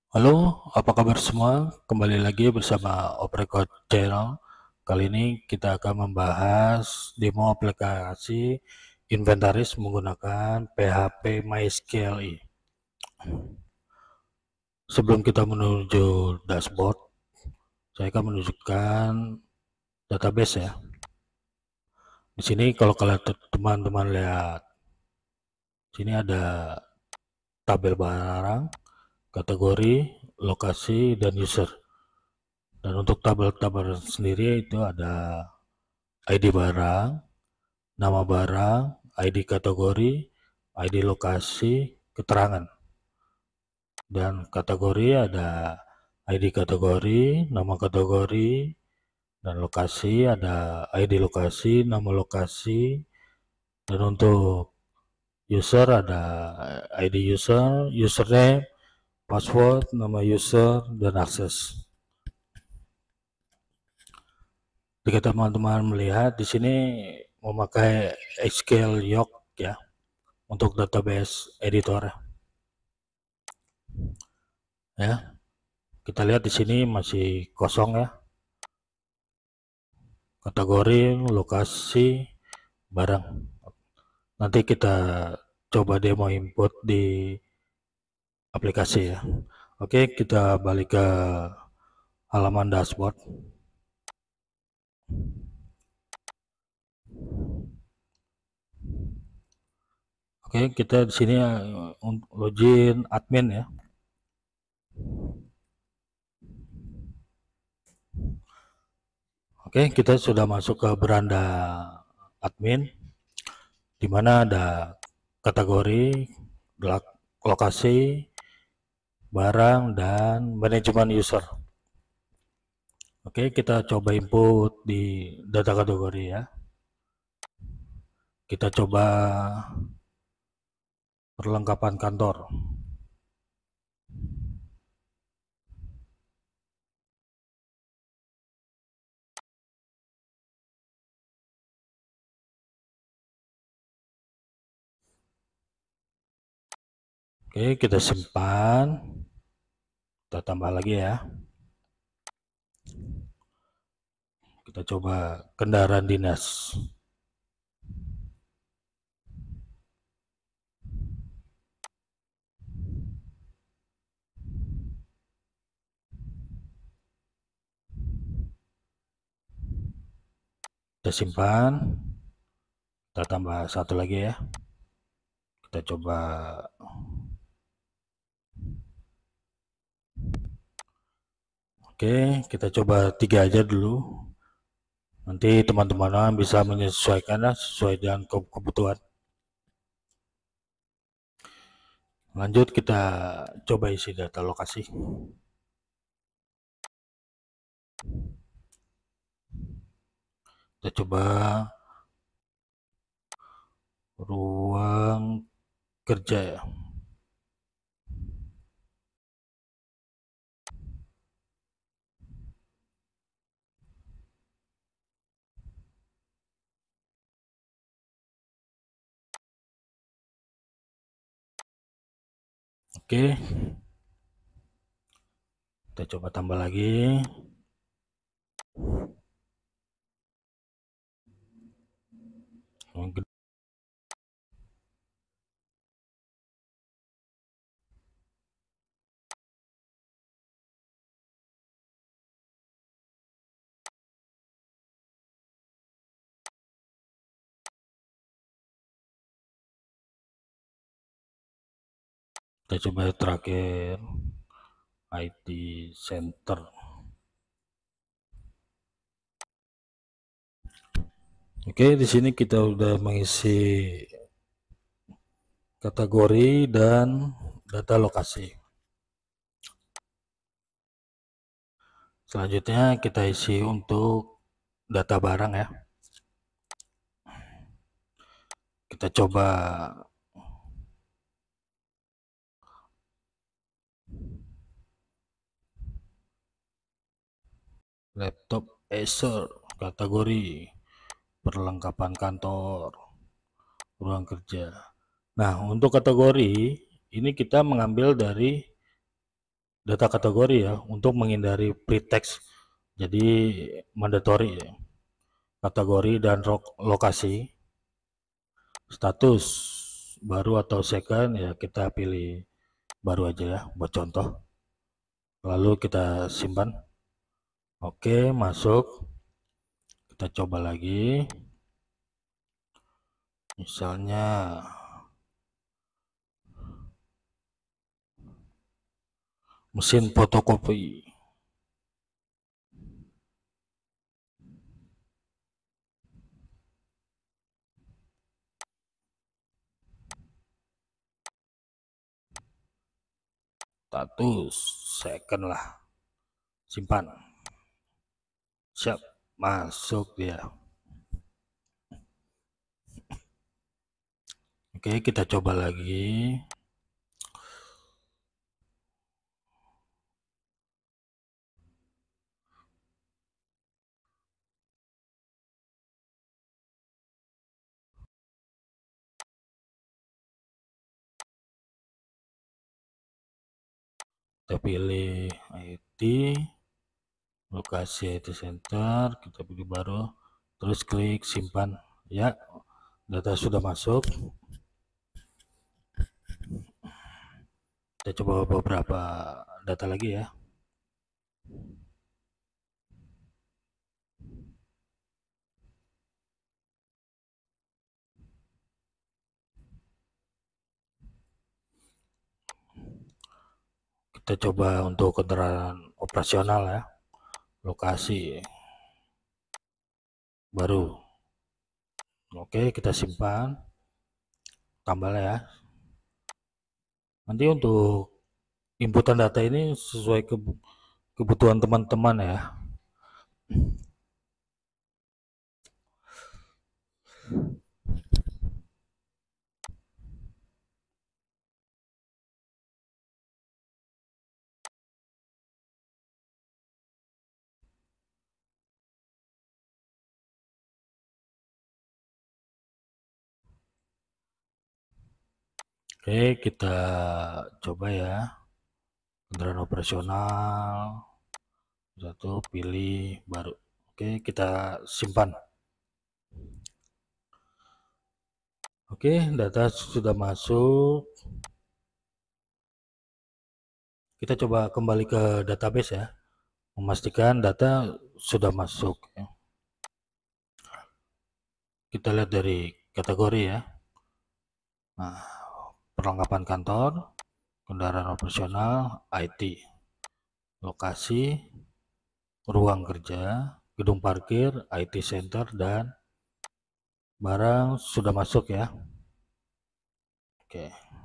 Halo, apa kabar semua? Kembali lagi bersama Oprecode Channel. Kali ini kita akan membahas demo aplikasi inventaris menggunakan PHP MySQL. Sebelum kita menuju dashboard, saya akan menunjukkan database ya. Di sini kalau kalian teman-teman lihat, sini ada tabel barang, kategori, lokasi, dan user. Dan untuk tabel-tabel sendiri itu ada ID barang, nama barang, ID kategori, ID lokasi, keterangan. Dan kategori ada ID kategori, nama kategori, dan lokasi ada ID lokasi, nama lokasi. Dan untuk user ada ID user, username, password, nama user, dan akses. Jika teman-teman melihat di sini memakai SQL Yoke ya untuk database editor ya. Kita lihat di sini masih kosong ya. Kategori, lokasi, barang. Nanti kita coba demo input di aplikasi ya. Oke, kita balik ke halaman dashboard. Oke, kita di sini login admin ya. Oke, kita sudah masuk ke beranda admin, di mana ada kategori, lokasi, barang, dan manajemen user. Oke, kita coba input di data kategori ya. Kita coba perlengkapan kantor. Oke, kita simpan. Kita tambah lagi ya. Kita coba kendaraan dinas. Kita simpan. Kita tambah satu lagi ya. Kita coba. Oke, kita coba 3 aja dulu. Nanti teman-teman bisa menyesuaikan sesuai dengan kebutuhan. Lanjut kita coba isi data lokasi. Kita coba ruang kerja ya. Oke, kita coba tambah lagi. Kita coba terakhir IT Center. Oke, di sini kita udah mengisi kategori dan data lokasi. Selanjutnya kita isi untuk data barang ya. Kita coba laptop Acer, kategori perlengkapan kantor, ruang kerja. Nah, untuk kategori ini kita mengambil dari data kategori ya, untuk menghindari pretext. Jadi mandatory ya. Kategori dan lokasi. Status baru atau second ya, kita pilih baru aja ya buat contoh. Lalu kita simpan. Oke, masuk. Kita coba lagi. Misalnya mesin fotokopi. Status second lah. Simpan. Siap, masuk dia. Oke, kita coba lagi. Kita pilih IT, lokasi IT center, kita pilih baru, terus klik simpan. Ya, data sudah masuk. Kita coba beberapa data lagi ya. Kita coba untuk kendaraan operasional ya. Lokasi baru. Oke, kita simpan. Tambah ya. Nanti untuk inputan data ini sesuai kebutuhan teman-teman ya. Oke, kita coba ya. Kendaraan operasional. Satu, pilih baru. Oke, kita simpan. Oke, data sudah masuk. Kita coba kembali ke database ya. Memastikan data sudah masuk. Kita lihat dari kategori ya. Nah, perlengkapan kantor, kendaraan operasional, IT, lokasi, ruang kerja, gedung parkir, IT center, dan barang sudah masuk ya. Oke.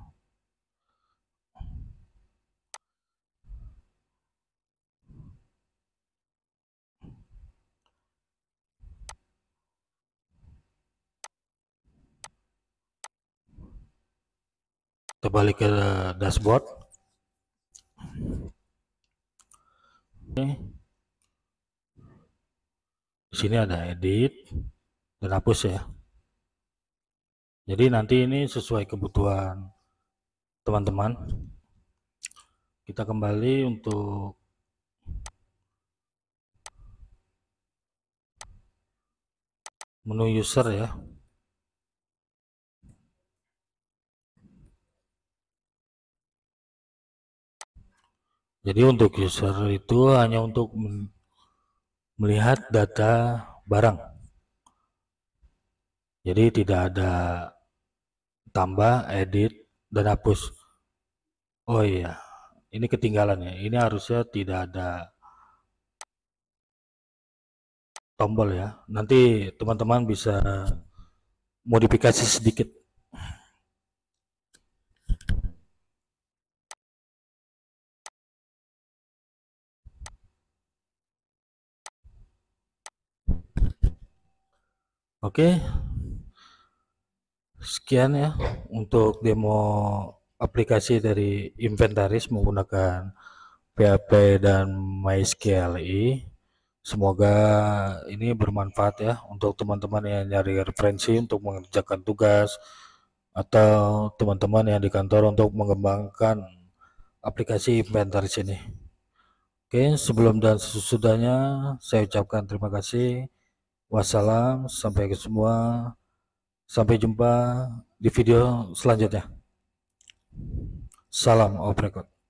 Kita balik ke dashboard. Oke. Di sini ada edit dan hapus ya. Jadi nanti ini sesuai kebutuhan teman-teman. Kita kembali untuk menu user ya. Jadi untuk user itu hanya untuk melihat data barang. Jadi tidak ada tambah, edit, dan hapus. Oh iya, ini ketinggalan ya. Ini harusnya tidak ada tombol ya. Nanti teman-teman bisa modifikasi sedikit. Oke, sekian ya untuk demo aplikasi dari Inventaris menggunakan PHP dan MySQLi. Semoga ini bermanfaat ya untuk teman-teman yang nyari referensi untuk mengerjakan tugas, atau teman-teman yang di kantor untuk mengembangkan aplikasi inventaris ini. Oke, sebelum dan sesudahnya saya ucapkan terima kasih. Wassalam, sampai jumpa di video selanjutnya. Salam off record.